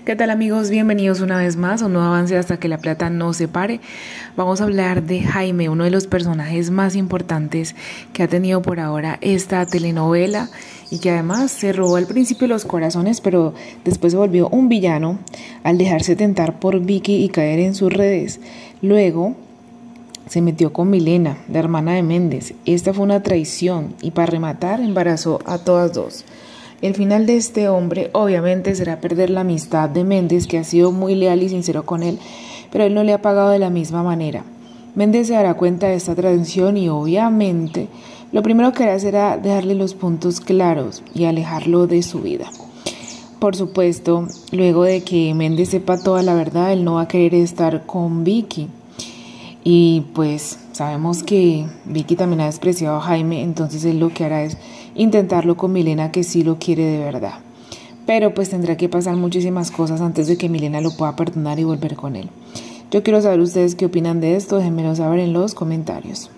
¿Qué tal amigos? Bienvenidos una vez más a un nuevo avance hasta que la plata no se pare. Vamos a hablar de Jaime, uno de los personajes más importantes que ha tenido por ahora esta telenovela y que además se robó al principio los corazones, pero después se volvió un villano al dejarse tentar por Vicky y caer en sus redes. Luego se metió con Milena, la hermana de Méndez. Esta fue una traición y para rematar embarazó a todas dos. El final de este hombre obviamente será perder la amistad de Méndez, que ha sido muy leal y sincero con él, pero él no le ha pagado de la misma manera. Méndez se dará cuenta de esta traición y obviamente lo primero que hará será dejarle los puntos claros y alejarlo de su vida. Por supuesto, luego de que Méndez sepa toda la verdad, él no va a querer estar con Vicky. Y pues sabemos que Vicky también ha despreciado a Jaime, entonces él lo que hará es intentarlo con Milena, que sí lo quiere de verdad. Pero pues tendrá que pasar muchísimas cosas antes de que Milena lo pueda perdonar y volver con él. Yo quiero saber ustedes qué opinan de esto, déjenmelo saber en los comentarios.